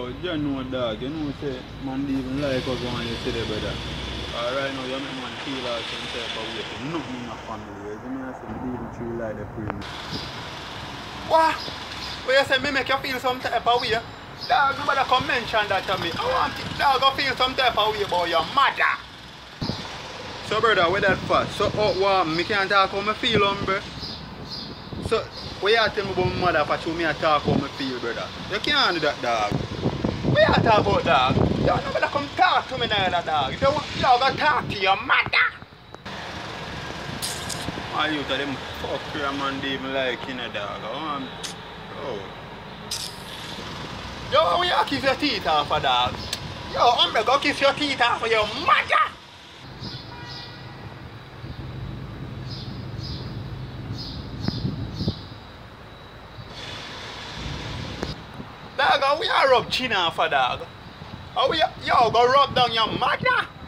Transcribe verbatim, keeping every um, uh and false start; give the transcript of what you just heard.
you know dog, you know say man even like us when you say that brother. Uh, right now you make man feel like some type of way for nothing in a family. You know I say me even treat like the premium. What? What you say me make you feel some type of way? Dog, nobody come mention that to me. I want it, dog to feel some type of way about your mother. So brother, with that fast, so out what me can't talk how me feel, umbre. So what you tell me about my mother for show me a talk how me feel, brother? You can't do that, dog. What you talk about, dog? Dog, nobody come talk to me now, dog. You go talk to your mother. My youth of them fuck your man they even like you know, dog. I want, oh. Yo, where you kiss your teeth off a dog? Yo, umbre, go kiss your teeth off for your mother. Dog, we are rub chin off a dog. How we yo go rub down your mother?